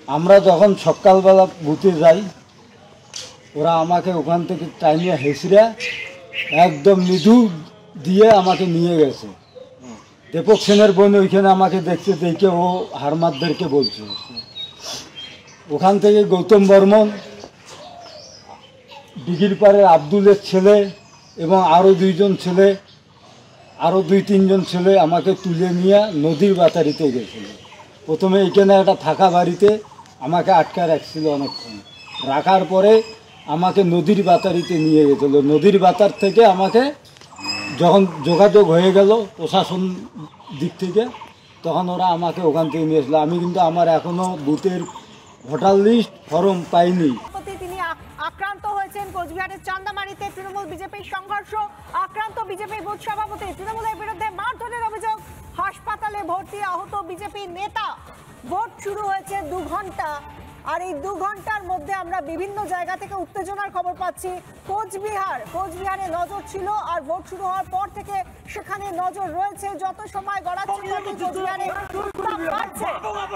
আমরা যখন সকালবেলা বুথে যাই, ওরা আমাকে ওখান থেকে টাইমে হেসরা একদম মৃদু দিয়ে আমাকে নিয়ে গেছে। দীপক সেনের বোন ওইখানে আমাকে দেখতে দেখে ও হারমাদদেরকে বলছে। ওখান থেকে গৌতম বর্মন, দিঘির পাড়ের আব্দুলের ছেলে এবং আরও দুইজন ছেলে, আরও 2-3 জন ছেলে আমাকে তুলে নিয়ে নদীর বাতারিতে গেছিল। প্রথমে এখানে একটা থাকা বাড়িতে আমাকে আটকা রাখছিল অনেকক্ষণ, রাখার পরে আমাকে নদীর বাতারিতে নিয়ে গেছিলো। নদীর বাতার থেকে আমাকে যখন যোগাযোগ হয়ে গেল প্রশাসন দিক থেকে, তখন ওরা আমাকে ওখান থেকে নিয়ে আসলো। আমি কিন্তু আমার এখনও বুথের ভোটার লিস্ট ফর্ম পাইনি। তিনি আক্রান্ত হয়েছেন কোচবিহারের চান্দামারিতে। তৃণমূল বিজেপির সংঘর্ষ, আক্রান্ত বিজেপির বুথ সভাপতি। তৃণমূলের বিরুদ্ধে মারধরের অভিযোগ, হাসপাতালে ভর্তি আহত বিজেপি নেতা। ভোট শুরু হয়েছে 2 ঘন্টা, আর এই 2 ঘন্টার মধ্যে আমরা বিভিন্ন জায়গা থেকে উত্তেজনার খবর পাচ্ছি। কোচবিহারে নজর ছিল, আর ভোট শুরু হওয়ার পর থেকে সেখানে নজর রয়েছে। যত সময় গড়াচ্ছে তত কোচবিহারে